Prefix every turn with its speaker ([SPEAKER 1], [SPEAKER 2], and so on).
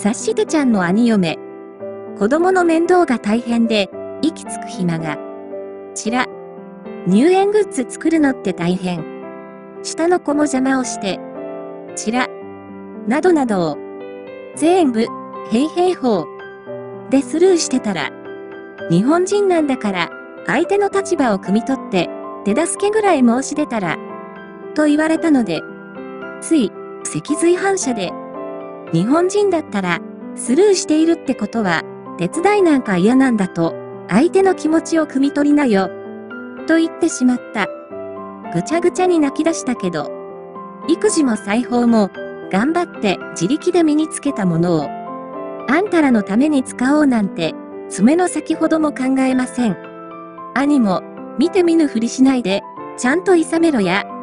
[SPEAKER 1] 察してちゃんの兄嫁。子供の面倒が大変で、息つく暇が。ちら。入園グッズ作るのって大変。下の子も邪魔をして。ちら。などなどを。全部、へいほう。でスルーしてたら。日本人なんだから、相手の立場を汲み取って、手助けぐらい申し出たら。と言われたので。つい、脊髄反射で。日本人だったら、スルーしているってことは、手伝いなんか嫌なんだと、相手の気持ちを汲み取りなよ。と言ってしまった。ぐちゃぐちゃに泣き出したけど、育児も裁縫も、頑張って自力で身につけたものを、あんたらのために使おうなんて、爪の先ほども考えません。兄も、見て見ぬふりしないで、ちゃんと諌めろや。